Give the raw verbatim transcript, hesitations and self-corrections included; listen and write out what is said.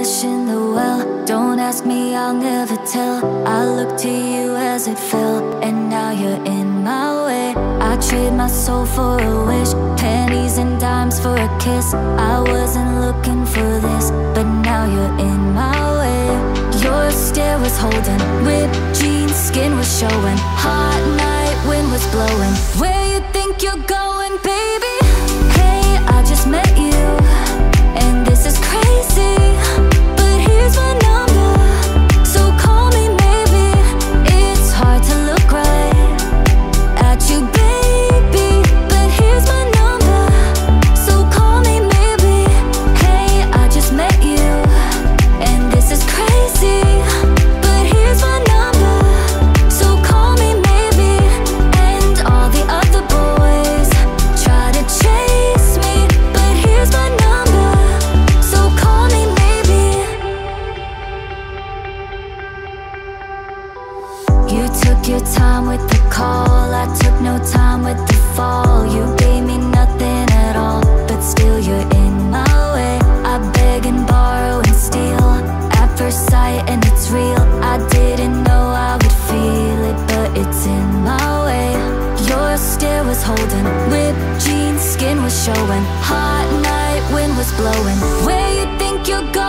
fish in the well. Don't ask me, I'll never tell. I looked to you as it fell, and now you're in my way. I trade my soul for a wish, pennies and dimes for a kiss. I wasn't looking for this, but now you're in my way. Your stare was holding, ripped jeans, skin was showing. Hot night, wind was blowing. Where you think you're going, baby? Hey, I just met you, and this is crazy, but here's my number, so call me maybe. It's hard to look right at you, baby, but here's my number, so call me maybe. Hey, I just met you, and this is crazy, but here's my number, so call me maybe. And all the other boys try to chase me, but here's my number, so call me maybe. You took your time with the call, I took no time with the fall. You gave me nothing at all, but still you're in my way. I beg and borrow and steal at first sight, and it's real. I didn't know I would feel it, but it's in my way. Your stare was holding, ripped jeans, skin was showing. Hot night, wind was blowing. Where you think you're going?